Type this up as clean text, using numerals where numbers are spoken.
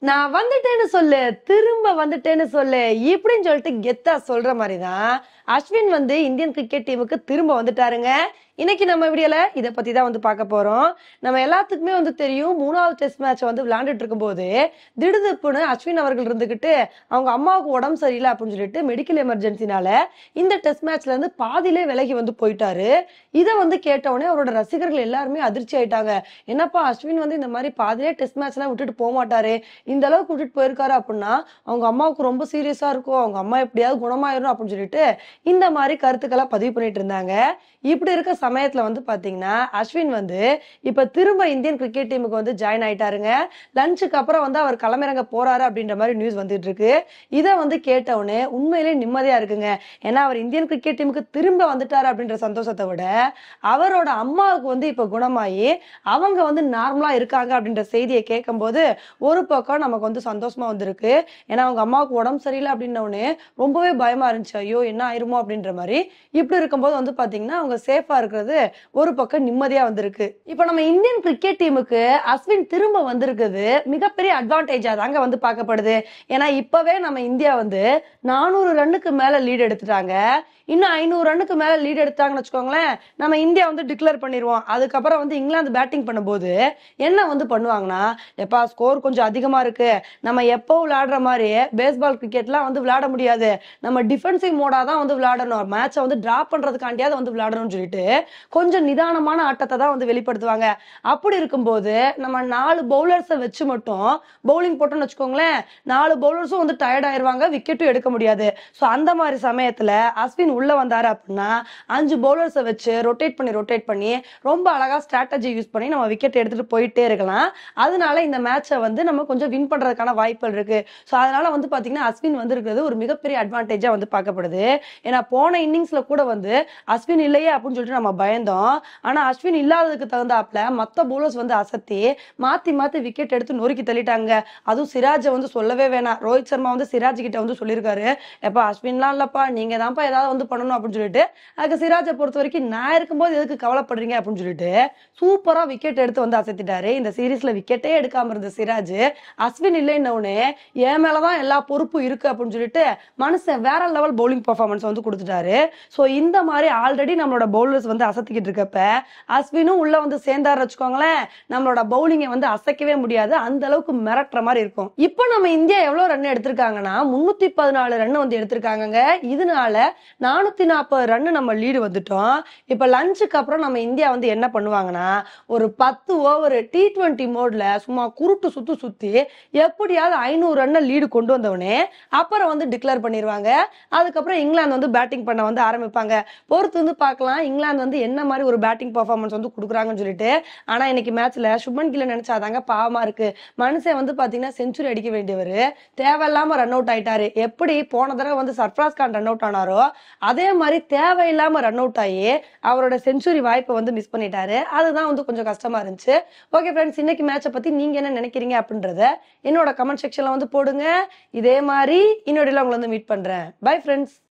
நான் வந்துட்டேன்னு சொல்லு, திரும்ப வந்துட்டேன்னு சொல்லு இப்படின்னு சொல்லிட்டு கெத்தா சொல்ற மாதிரிதான் அஸ்வின் வந்து இந்தியன் கிரிக்கெட் டீமுக்கு திரும்ப வந்துட்டாருங்க. இன்னைக்கு நம்ம வீடியோல இத பத்தி தான் வந்து பார்க்க போறோம். நம்ம எல்லாத்துக்குமே வந்து தெரியும், 3வது டெஸ்ட் மேட்ச் வந்து விளையாண்டுட்டு இருக்கும்போது திடுதிப்புன்னு அஸ்வின் அவர்கள் இருந்துகிட்டு அவங்க அம்மாவுக்கு உடம்பு சரியில்லை அப்படின்னு சொல்லிட்டு மெடிக்கல் எமர்ஜென்சினால இந்த டெஸ்ட் மேட்ச்ல இருந்து பாதியிலே விலகி வந்து போயிட்டாரு. இதை வந்து கேட்டவுடனே அவரோட ரசிகர்கள் எல்லாருமே அதிர்ச்சி ஆயிட்டாங்க. என்னப்பா அஸ்வின் வந்து இந்த மாதிரி பாதியிலே டெஸ்ட் மேட்ச் எல்லாம் விட்டுட்டு போக மாட்டாரு, இந்த அளவுக்கு விட்டுட்டு போயிருக்காரு அப்படின்னா அவங்க அம்மாவுக்கு ரொம்ப சீரியஸா இருக்கும், அவங்க அம்மா எப்படியாவது குணமாயிரும் அப்படின்னு சொல்லிட்டு இந்த மாதிரி கருத்துக்களை பதிவு பண்ணிட்டு இருந்தாங்க. இப்படி இருக்க சமயத்துல வந்து பாத்தீங்கன்னா அஸ்வின் வந்து இப்ப திரும்ப இந்தியன் கிரிக்கெட் டீமுக்கு வந்து ஜாயின் ஆயிட்டாருங்க. லஞ்சுக்கு அப்புறம் வந்து அவர் களமிறங்க போறாரு அப்படின்ற மாதிரி நியூஸ் வந்துட்டு இருக்கு. இதை வந்து கேட்டவுடனே உண்மையிலே நிம்மதியா இருக்குங்க. ஏன்னா அவர் இந்தியன் கிரிக்கெட் டீமுக்கு திரும்ப வந்துட்டாரு அப்படின்ற சந்தோஷத்தை விட அவரோட அம்மாவுக்கு வந்து இப்ப குணமாயி அவங்க வந்து நார்மலா இருக்காங்க அப்படின்ற செய்தியை கேட்கும் போது ஒரு பக்கம் நமக்கு வந்து சந்தோஷமா வந்திருக்கு. ஏன்னா அவங்க அம்மாவுக்கு உடம்பு சரியில்லை அப்படின்னோடனே ரொம்பவே பயமா இருந்துச்சு, ஐயோ என்ன ஆயிருமோ அப்படின்ற மாதிரி. இப்படி இருக்கும்போது வந்து பாத்தீங்கன்னா அவங்க சேஃபா இருக்கிறது ஒரு பக்கம் நிம்மதியா வந்திருக்கு. இப்ப நம்ம இந்தியன் கிரிக்கெட் டீமுக்கு அஸ்வின் திரும்ப வந்திருக்குது மிகப்பெரிய அட்வான்டேஜா தாங்க வந்து பார்க்கப்படுது. ஏன்னா இப்பவே நம்ம இந்தியா வந்து 400 ரன்னுக்கு மேல லீட் எடுத்துட்டாங்க. இன்னும் 500 ரன்னுக்கு மேல லீட் எடுத்தாங்கன்னு வச்சுக்கோங்களேன், நம்ம இந்தியா வந்து டிக்ளேர் பண்ணிடுவோம். அதுக்கப்புறம் வந்து இங்கிலாந்து பேட்டிங் பண்ணும்போது என்ன வந்து பண்ணுவாங்கன்னா, எப்பா ஸ்கோர் கொஞ்சம் அதிகமா இருக்கு, நம்ம எப்போ விளையாடுற மாதிரி பேஸ்பால் கிரிக்கெட்லாம் வந்து விளையாட முடியாது, நம்ம டிஃபென்சிவ் மோடா தான் வந்து விளையாடணும், மேட்சை வந்து டிராப் பண்றதுக்காண்டியாவது வந்து விளையாடணும்னு சொல்லிட்டு கொஞ்சம் நிதானமான ஆட்டத்தை தான் வந்து வெளிப்படுத்துவாங்க. அப்படி இருக்கும்போது நம்ம 4 பவுலர்ஸை வச்சு மட்டும் பவுலிங் போட்டோம்னு வச்சுக்கோங்களேன், 4 பவுலர்ஸும் வந்து டயர்ட் ஆயிருவாங்க, விக்கெட்டும் எடுக்க முடியாது. ஸோ அந்த மாதிரி சமயத்துல அஸ்வின் உள்ள வந்தாரு அப்படின்னா 5 பவுலர்ஸை வச்சு ரொட்டேட் பண்ணி ரொம்ப அழகா ஸ்ட்ராட்டஜி யூஸ் பண்ணி நம்ம விக்கெட் எடுத்துட்டு போயிட்டே இருக்கலாம். அதனால இந்த மேட்சை வந்து நம்ம கொஞ்சம் வின் பண்றதுக்கான வாய்ப்புகள் இருக்கு. ஸோ அதனால வந்து பாத்தீங்கன்னா அஸ்வின் வந்து இருக்கிறது ஒரு மிகப்பெரிய அட்வான்டேஜா வந்து பார்க்கப்படுது. ஏன்னா போன இன்னிங்ஸ்ல கூட வந்து அஸ்வின் இல்லையே அப்படின்னு சொல்லிட்டு நம்ம பயந்தோம். ஆனா அஸ்வின் இல்லாததுக்கு தகுந்தாப்புல மத்த பவுலர்ஸ் வந்து அசத்தி மாத்தி மாத்தி விக்கெட் எடுத்து நொறுக்கி தள்ளிட்டாங்க. அதுவும் சிராஜை வந்து சொல்லவே வேணாம். ரோஹித் சர்மா வந்து சிராஜ் கிட்ட வந்து சொல்லியிருக்காரு, எப்பா அஸ்வின்லாம் இல்லப்பா, நீங்க தான்ப்பா ஏதாவது வந்து பண்ணணும் அப்படின்னு சொல்லிட்டு. அதுக்கு சிராஜை பொறுத்த வரைக்கும் நான் இருக்கும்போது எதுக்கு கவலைப்படுறீங்க அப்படின்னு சொல்லிட்டு சூப்பரா விக்கெட் எடுத்து வந்து அசத்திட்டாரு. இந்த சீரீஸ்ல விக்கெட்டே எடுக்காம இருந்த சிராஜ் அஸ்வின் இல்லைன்னொடனே என் மேலதான் எல்லா பொறுப்பும் இருக்கு அப்படின்னு சொல்லிட்டு மனுஷன் வேற லெவல் பவுலிங் பெர்ஃபார்மன்ஸ் வந்து கொடுத்துட்டாரு. சோ இந்த மாதிரி ஆல்ரெடி நம்மளோட பவுலர்ஸ் வந்து அசத்திக்கிட்டு இருக்கப்ப அஸ்வினும் உள்ள வந்து சேர்ந்தாரு வச்சுக்கோங்களேன், நம்மளோட பவுலிங்கை வந்து அசைக்கவே முடியாது, அந்த அளவுக்கு மிரட்டுற மாதிரி இருக்கும். இப்போ நம்ம இந்தியா எவ்வளவு ரன் எடுத்திருக்காங்கன்னா 314 ரன் வந்து எடுத்திருக்காங்க. இதனால 440 ரன் நம்ம லீடு வந்துட்டோம். இப்ப லஞ்சுக்கு அப்புறம் நம்ம இந்தியா வந்து என்ன பண்ணுவாங்கன்னா ஒரு 10 ஓவர் T20 மோட்ல சும்மா குருட்டு சுத்தி எப்படியாவது 500 ரன் லீடு கொண்டு வந்தவனே அப்புறம் வந்து டிக்ளேர் பண்ணிடுவாங்க. அதுக்கப்புறம் இங்கிலாந்து வந்து பேட்டிங் பண்ண வந்து ஆரம்பிப்பாங்க. பொறுத்து வந்து பார்க்கலாம் இங்கிலாந்து வந்து என்ன மாதிரி ஒரு பேட்டிங் பெர்ஃபார்மன்ஸ் வந்து கொடுக்குறாங்கன்னு சொல்லிட்டு. ஆனா இன்னைக்கு மேட்ச்ல சுப்மன் கில் நினைச்சாதாங்க பாவமா இருக்கு. மனுஷன் வந்து பாத்தீங்கன்னா செஞ்சுரி அடிக்க வேண்டியவர் தேவையில்லாம ரன் அவுட் ஆயிட்டாரு. எப்படி போன தடவை வந்து சர்ஃப்ராஸ் கான் ரன் அவுட் ஆனாரோ அதே மாதிரி தேவையில்லாம ரன் அவுட் ஆகி அவரோட செஞ்சுரி வாய்ப்பை வந்து மிஸ் பண்ணிட்டாரு. அதுதான் வந்து கொஞ்சம் கஷ்டமா இருந்துச்சு. ஓகே ஃப்ரெண்ட்ஸ், இன்னைக்கு மேட்சை பத்தி நீங்க என்ன நினைக்கிறீங்க அப்படின்றத என்னோட கமெண்ட் செக்ஷன்ல வந்து போடுங்க. இதே மாதிரி இன்னொரு உங்களை வந்து மீட் பண்றேன். Bye friends.